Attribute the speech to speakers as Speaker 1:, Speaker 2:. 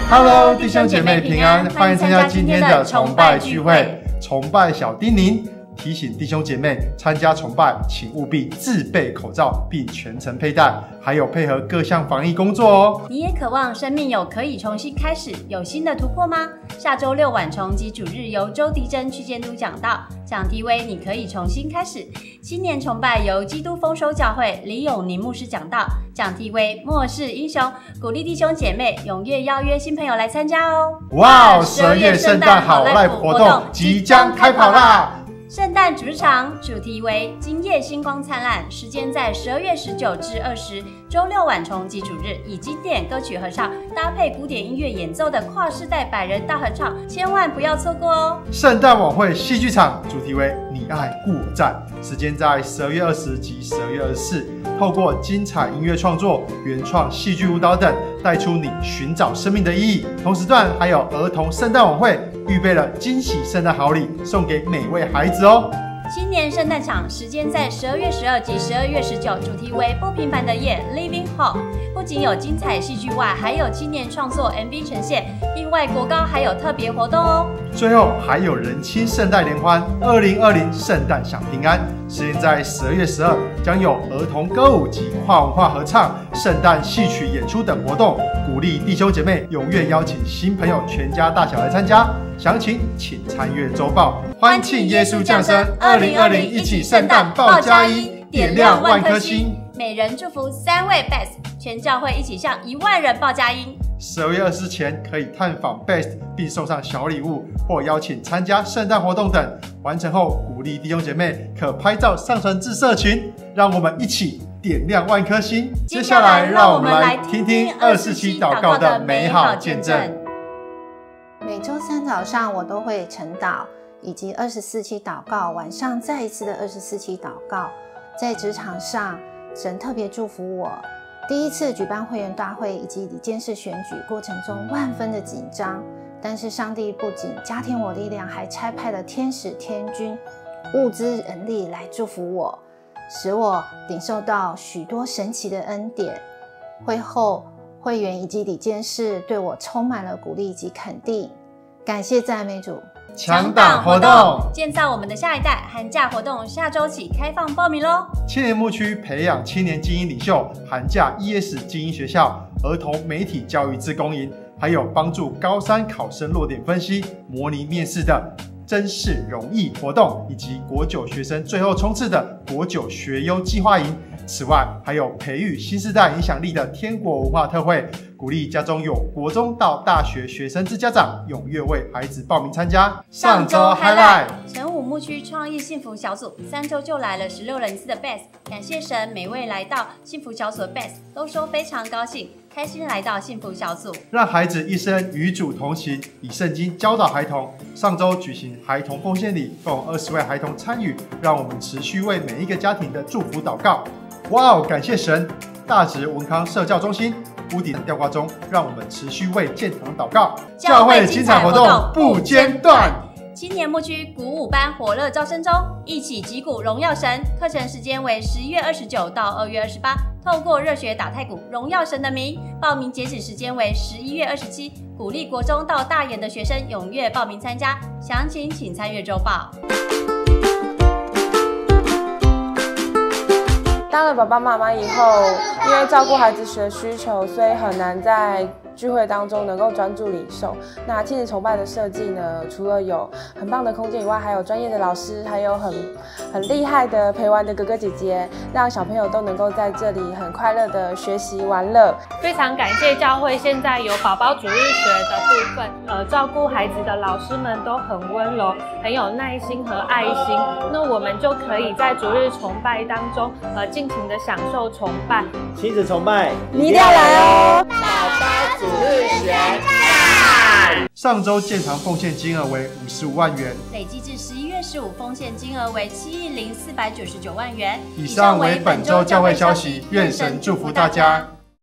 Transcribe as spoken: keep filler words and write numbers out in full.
Speaker 1: Hello， 弟兄姐妹平安，欢迎参加今天的崇拜聚会。崇拜小叮咛，提醒弟兄姐妹参加崇拜，请务必自备口罩，并全程佩戴，还有配合各项防疫工作哦。
Speaker 2: 你也渴望生命有可以重新开始，有新的突破吗？下周六晚崇及主日由周迪珍区监督讲道，讲题为你可以重新开始。青年崇拜由基督丰收教会李永宁牧师讲道，讲题为末世英雄，鼓励弟兄姐妹踊跃邀约新朋友来参加哦。
Speaker 1: 哇，十二月圣诞好 live 活动即将开跑啦！
Speaker 2: 圣诞主日场主题为今夜星光灿烂，时间在十二月十九至二十，周六晚崇及主日，以经典歌曲合唱搭配古典音乐演奏的跨世代百人大合唱，千万不要错过哦！
Speaker 1: 圣诞晚会戏剧场主题为你爱故我在，时间在十二月二十及十二月二十四，透过精彩音乐创作、原创戏剧舞蹈等，带出你寻找生命的意义。同时段还有儿童圣诞晚会，预备了惊喜圣诞好礼送给每位孩子哦。
Speaker 2: 青年圣诞场时间在十二月十二及十二月十九，主题为不平凡的夜 Living Hope。不仅有精彩戏剧外，还有青年创作 M V 呈现，另外国高还有特别活动哦。
Speaker 1: 最后还有人妻圣诞联欢二零二零圣诞享平安，时间在十二月十二，将有儿童歌舞及跨文化合唱、圣诞戏曲演出等活动，鼓励弟兄姐妹踊跃邀请新朋友全家大小来参加。详情请参阅周报。欢庆耶稣降生，二零二零一起圣诞报佳音，点亮万颗星。
Speaker 2: 每人祝福三位 Best， 全教会一起向一万人报佳音。
Speaker 1: 十二月二十四前可以探访 Best， 并送上小礼物或邀请参加圣诞活动等。完成后，鼓励弟兄姐妹可拍照上传至社群，让我们一起点亮万颗星。接下来，让我们来听听二四七祷告的美好见证。
Speaker 3: 每周三早上我都会晨祷，以及二十四期祷告，晚上再一次的二十四期祷告。在职场上，神特别祝福我。第一次举办会员大会以及理监事选举过程中万分的紧张，但是上帝不仅加添我力量，还差派了天使天军、物资人力来祝福我，使我领受到许多神奇的恩典。会后会员以及理监事对我充满了鼓励及肯定，感谢赞美主。
Speaker 1: 强档活动，
Speaker 2: 建造我们的下一代。寒假活动下周起开放报名咯。
Speaker 1: 青年牧区培养青年精英领袖，寒假 E S 精英学校、儿童媒体教育志工营，还有帮助高三考生落点分析、模拟面试的真试容易活动，以及国九学生最后冲刺的国九学优计划营。此外，还有培育新世代影响力的天国文化特会，鼓励家中有国中到大学学生之家长踊跃为孩子报名参加。上周 highlight，
Speaker 2: 神武牧区创意幸福小组三周就来了十六人次的 Best， 感谢神，每位来到幸福小组的 Best 都说非常高兴，开心来到幸福小组，
Speaker 1: 让孩子一生与主同行，以圣经教导孩童。上周举行孩童奉献礼，共二十位孩童参与，让我们持续为每一个家庭的祝福祷告。哇哦！感谢神！大直文康社教中心屋顶吊挂中，让我们持续为建堂祷告。教会精彩活动不间断。
Speaker 2: 青年牧区鼓舞班火热招生中，一起击鼓荣耀神。课程时间为十一月二十九到二月二十八，透过热血打太鼓，荣耀神的名。报名截止时间为十一月二十七，鼓励国中到大研的学生踊跃报名参加。详情请参阅周报。
Speaker 4: 当了爸爸妈妈以后，因为照顾孩子的需求，所以很难在聚会当中能够专注领受。那亲子崇拜的设计呢，除了有很棒的空间以外，还有专业的老师，还有很很厉害的陪玩的哥哥姐姐，让小朋友都能够在这里很快乐的学习玩乐。
Speaker 5: 非常感谢教会现在有宝宝主日学的部分，呃，照顾孩子的老师们都很温柔，很有耐心和爱心。那我们就可以在主日崇拜当中，呃，尽情的享受崇拜。
Speaker 6: 亲子崇拜，
Speaker 4: 你一定要来哦！
Speaker 6: 宝宝主日学赞！
Speaker 1: 上周建堂奉献金额为五十五万元，
Speaker 2: 累计至十一月十五，奉献金额为七亿零四百九十九万元。
Speaker 1: 以上为本周教会消息，愿神祝福大家。